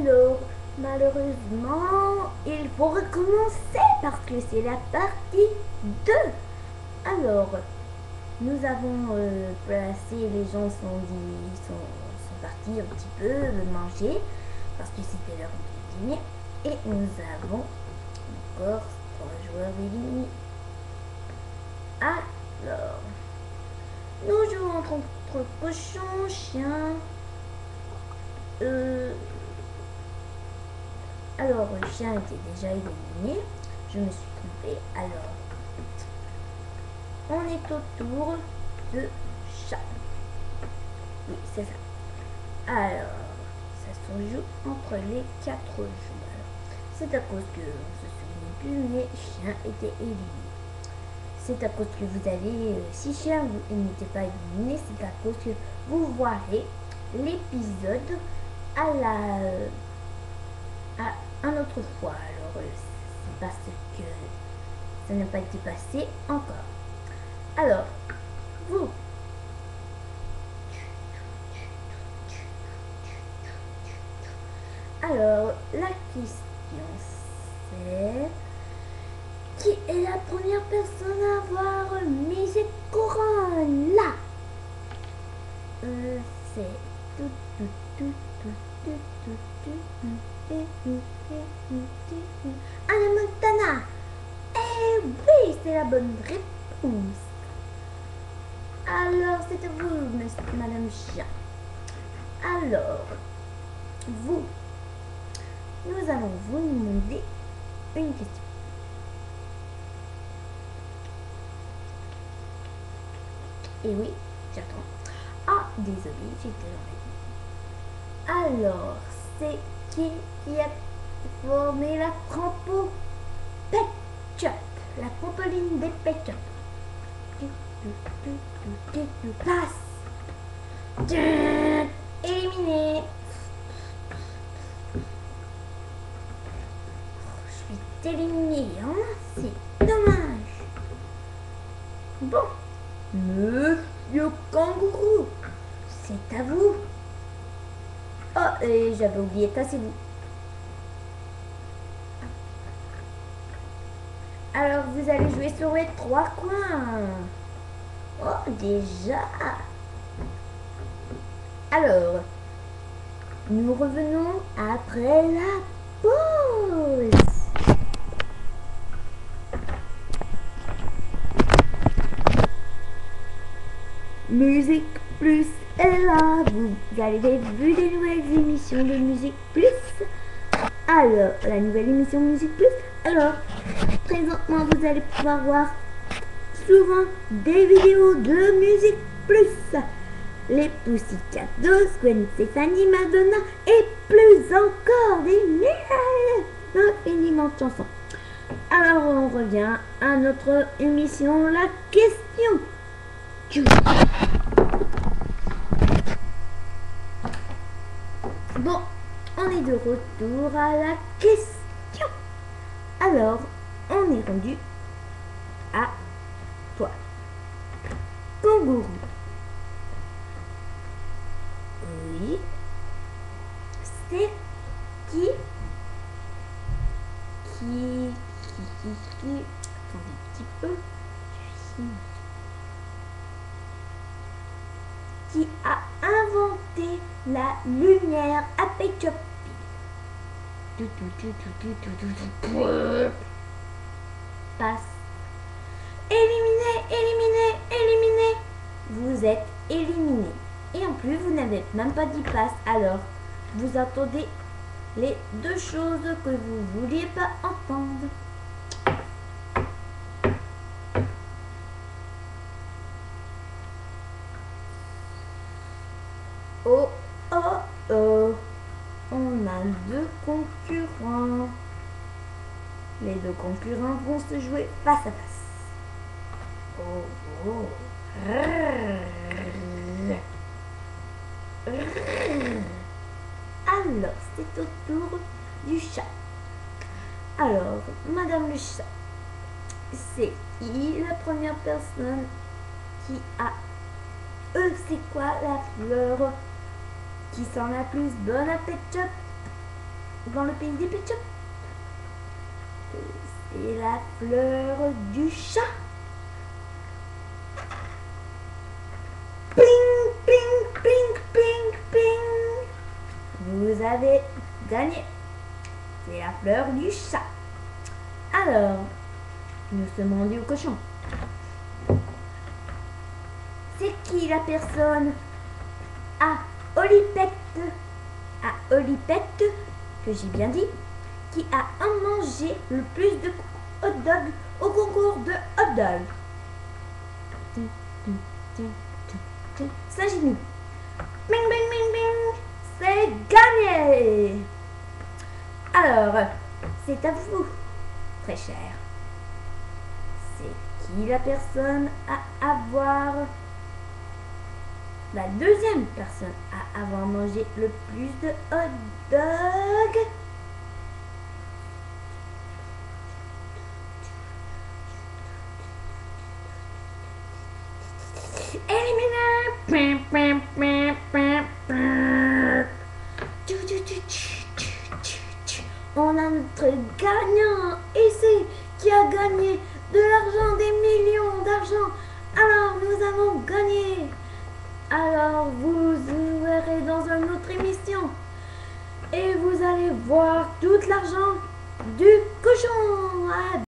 Alors, malheureusement, il faut recommencer parce que c'est la partie 2. Alors, nous avons placé, les gens sont partis un petit peu manger parce que c'était l'heure de dîner. Et nous avons encore 3 joueurs éliminés. Alors, nous jouons entre cochon, chien. Alors, le chien était déjà éliminé. Je me suis trompée. Alors, on est au tour de chat. Oui, c'est ça. Alors, ça se joue entre les 4 joueurs. C'est à cause que on se souvient plus, mais chien était éliminé. C'est à cause que vous avez, si chien n'était pas éliminé, c'est à cause que vous voirez l'épisode à un autre fois. Alors, c'est parce que ça n'a pas été passé encore. Alors, vous. Alors, la question c'est... Qui est la première personne à avoir mis ses couronnes là? C'est... Anna Montana. Eh oui, c'est la bonne réponse. Alors, c'est à vous, Madame Chien. Alors, vous, nous allons vous demander une question. Et oui, j'attends. Ah, désolé, j'étais dans les... Alors, c'est qui a formé la trampo Pet-Shop, la trampoline des Pet-Shop? Passe. Éliminé. Je suis éliminé, hein? C'est dommage. Bon, Monsieur Kangourou, c'est à vous. Oh, et j'avais oublié, tassez-vous. Alors, vous allez jouer sur les 3 coins. Oh, déjà. Alors, nous revenons après la pause. Musique Plus est là. Vous avez vu des nouvelles émissions de Musique Plus? Alors, la nouvelle émission Musique Plus. Alors, présentement, vous allez pouvoir voir souvent des vidéos de Musique Plus. Les Pussycat Dolls, Gwen Stefani, Madonna et plus encore des milliers d'infiniment de chansons. Alors, on revient à notre émission La Question. Bon, on est de retour à la question. Alors, on est rendu à toi. Kangourou. Oui. C'est qui attendez un petit peu. Qui a inventé la lumière à Pet-Shop? Passe. Éliminé. Vous êtes éliminé. Et en plus, vous n'avez même pas dit passe. Alors, vous entendez les 2 choses que vous ne vouliez pas entendre. Oh. On a 2 concurrents. Les 2 concurrents vont se jouer face à face. Oh. Alors, c'est au tour du chat. Alors, Madame le chat, c'est qui la première personne qui a... c'est quoi la fleur qui sent la plus bonne à Pet-Shop? dans le pays des Pet Shop. C'est la fleur du chat. Ping, ping, ping, ping, ping. Vous avez gagné. C'est la fleur du chat. Alors, nous sommes rendus au cochon. C'est qui la personne à Olipette, que j'ai bien dit, qui a mangé le plus de hot dog au concours de hot dog? S'agit-nous? Bing, bing, bing, bing. C'est gagné. Alors, c'est à vous, très cher. C'est qui la personne à avoir... La deuxième personne à avoir mangé le plus de hot dog? On a notre gagnant et c'est qui a gagné de l'argent, des millions d'argent. Alors nous avons gagné. Alors vous verrez dans une autre émission et vous allez voir tout l'argent du cochon.